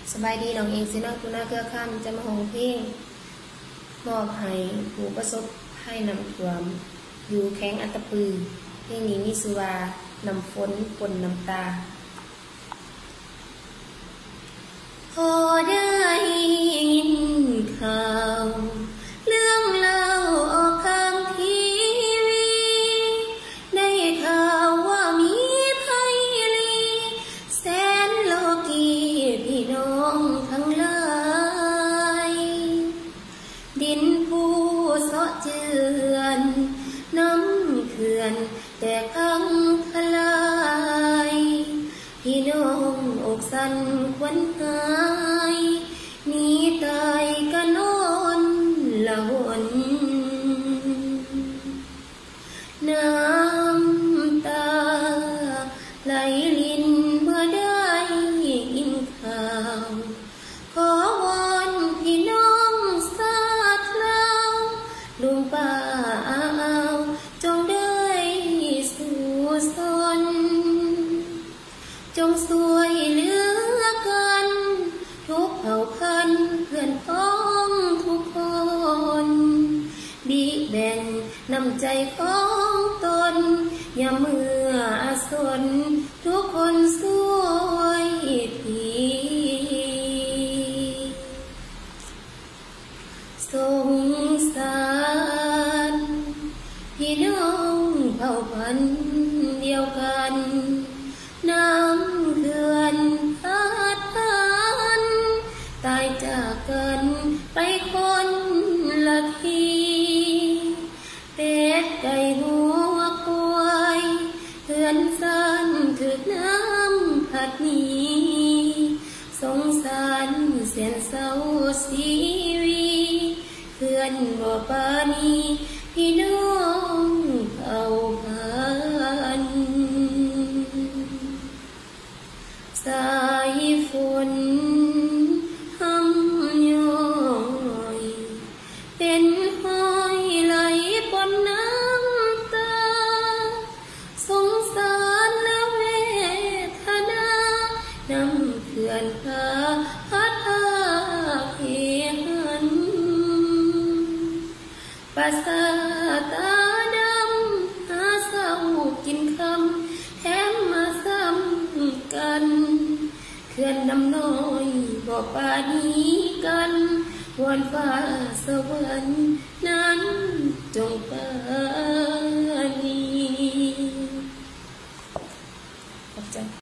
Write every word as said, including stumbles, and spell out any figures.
สบายดีน้องเองสิน้องคุณน้าเกลือข้ามจะมาห้องเพลงมอบให้ผู้ประสบภัยน้ำท่วมอยู่แข้งอัตตปือเพลงนี้มีชื่อว่าน้ำฝนปนน้ำตาพอได้ยินข่าวเรื่องเล่าออกทางทีวีได้ข่าวว่ามีภัยลีแสนโลกีพี่น้องทั้งหลายดินผู้เสาะเจือนน้ำเขื่อนแต่พังทลายพี่น้องอกสั่นควันหายหนีตายกันนอนละวนน้ำตาไหลลินเมื่อได้ยินข่าวขอวอนพี่น้องสาธุลุงป้าอาจงได้สู่สนจงช่วยเหลือกันทุกเผ่าพันธุ์เพื่อนพ้องทุกคนบิแบ่งน้ำใจของตนอย่าเมื่ออาสนทุกคนช่วยทีสงสารพี่น้องเผ่าพันธุ์เดียวกันน้ำเขื่อนพัดพันตายจากกันไปคนละทีเป็ดไก่หัวควายเขื่อนสั้นถึกน้ำพัดหนีสงสารเสียนเศร้าสีวีเขื่อนบ่ปานีพี่น้องเผ่าพันธุ์สายฝนหำย้อยเป็นห้อยไหลปนน้ำตาสงสารและเวทนาน้ำเขื่อนพาพัดพาเหันภาษาตาดำหาเศร้ากินคำแถมมาซ้ำกันเขื่อนน้ำน้อยบอกปานีกันวอนฟ้าสวรรค์นั้นจงไป